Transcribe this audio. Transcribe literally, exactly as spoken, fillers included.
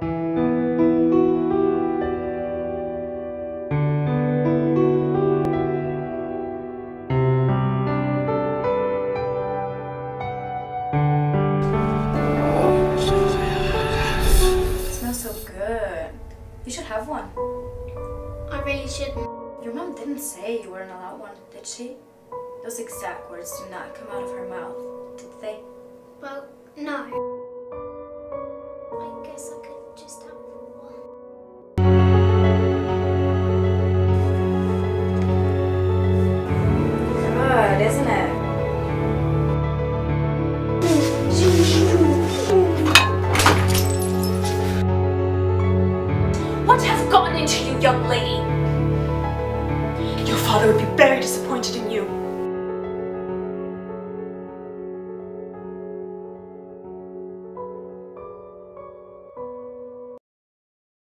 So good. You should have one. I really shouldn't. Your mom didn't say you weren't allowed one, did she? Those exact words did not come out of her mouth, did they? Well, no. I guess I could just have one. Good, isn't it? What has gotten into you, young lady? Your father would be very disappointed.